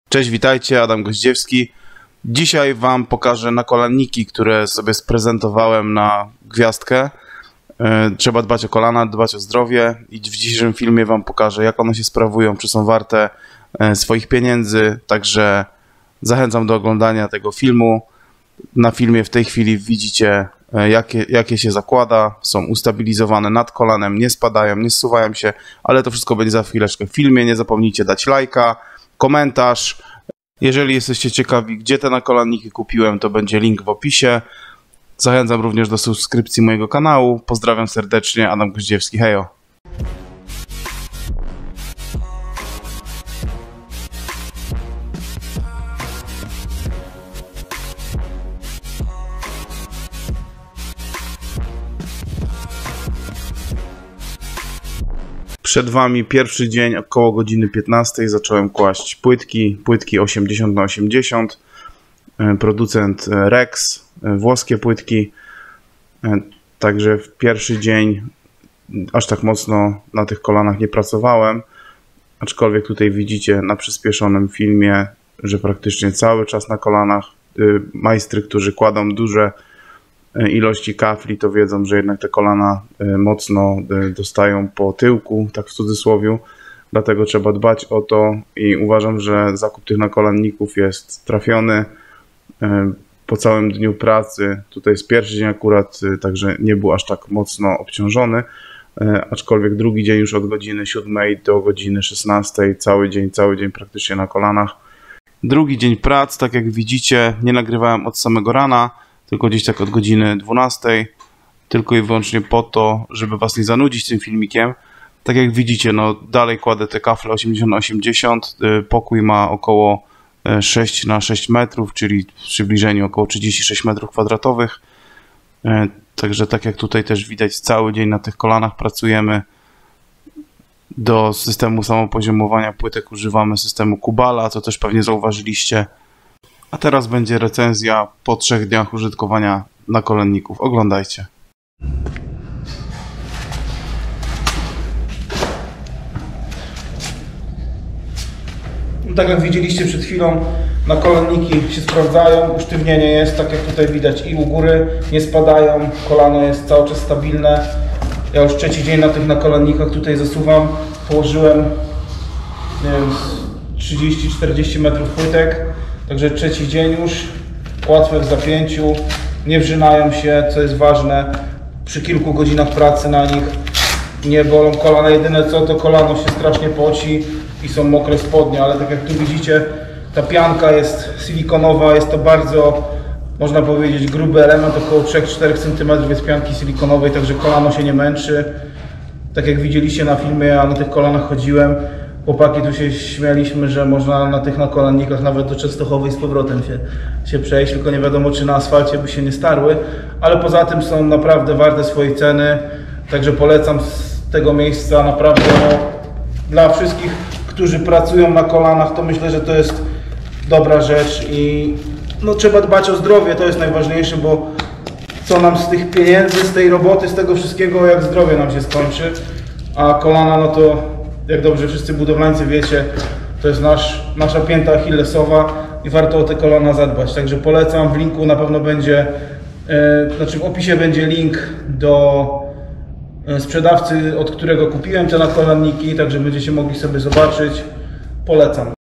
Cześć, witajcie, Adam Goździewski. Dzisiaj Wam pokażę nakolanniki, które sobie sprezentowałem na gwiazdkę. Trzeba dbać o kolana, dbać o zdrowie i w dzisiejszym filmie Wam pokażę, jak one się sprawują, czy są warte swoich pieniędzy. Także zachęcam do oglądania tego filmu. Na filmie w tej chwili widzicie, jakie się zakłada. Są ustabilizowane nad kolanem, nie spadają, nie zsuwają się, ale to wszystko będzie za chwileczkę w filmie. Nie zapomnijcie dać lajka, komentarz. Jeżeli jesteście ciekawi, gdzie te nakolanniki kupiłem, to będzie link w opisie. Zachęcam również do subskrypcji mojego kanału. Pozdrawiam serdecznie, Adam Goździewski, hejo! Przed Wami pierwszy dzień, około godziny 15 zacząłem kłaść płytki 80×80, producent Rex, włoskie płytki, także w pierwszy dzień aż tak mocno na tych kolanach nie pracowałem, aczkolwiek tutaj widzicie na przyspieszonym filmie, że praktycznie cały czas na kolanach. Majstry, którzy kładą duże ilości kafli, to wiedzą, że jednak te kolana mocno dostają po tyłku, tak w cudzysłowie, dlatego trzeba dbać o to i uważam, że zakup tych nakolanników jest trafiony. Po całym dniu pracy, tutaj jest pierwszy dzień akurat, także nie był aż tak mocno obciążony, aczkolwiek drugi dzień już od godziny 7 do godziny 16, cały dzień praktycznie na kolanach. Drugi dzień prac, tak jak widzicie, nie nagrywałem od samego rana, tylko gdzieś tak od godziny 12, tylko i wyłącznie po to, żeby Was nie zanudzić tym filmikiem. Tak jak widzicie, no dalej kładę te kafle 80×80, pokój ma około 6×6 metrów, czyli w przybliżeniu około 36 metrów kwadratowych. Także tak jak tutaj też widać, cały dzień na tych kolanach pracujemy. Do systemu samopoziomowania płytek używamy systemu Kubala, co też pewnie zauważyliście. A teraz będzie recenzja po 3 dniach użytkowania nakolanników. Oglądajcie. Tak jak widzieliście przed chwilą, nakolanniki się sprawdzają, usztywnienie jest, tak jak tutaj widać, i u góry nie spadają, kolano jest cały czas stabilne. Ja już trzeci dzień na tych nakolannikach tutaj zasuwam, położyłem, nie wiem, 30-40 metrów płytek, także trzeci dzień już, łatwe w zapięciu, nie wrzynają się, co jest ważne, przy kilku godzinach pracy na nich nie bolą kolana, jedyne co, to kolano się strasznie poci i są mokre spodnie, ale tak jak tu widzicie, ta pianka jest silikonowa, jest to bardzo, można powiedzieć, gruby element, około 3-4 cm jest pianki silikonowej, także kolano się nie męczy. Tak jak widzieliście na filmie, ja na tych kolanach chodziłem, chłopaki tu się śmialiśmy, że można na tych nakolannikach nawet do Częstochowy z powrotem się przejść, tylko nie wiadomo, czy na asfalcie by się nie starły, ale poza tym są naprawdę warte swojej ceny, także polecam z tego miejsca naprawdę, no, dla wszystkich, którzy pracują na kolanach, to myślę, że to jest dobra rzecz i no, trzeba dbać o zdrowie, to jest najważniejsze, bo co nam z tych pieniędzy, z tej roboty, z tego wszystkiego, jak zdrowie nam się skończy, a kolana, no to jak dobrze wszyscy budowlańcy wiecie, to jest nasza pięta achillesowa i warto o te kolana zadbać, także polecam, w linku na pewno będzie, znaczy w opisie będzie link do sprzedawcy, od którego kupiłem te nakolanniki, także będziecie mogli sobie zobaczyć. Polecam.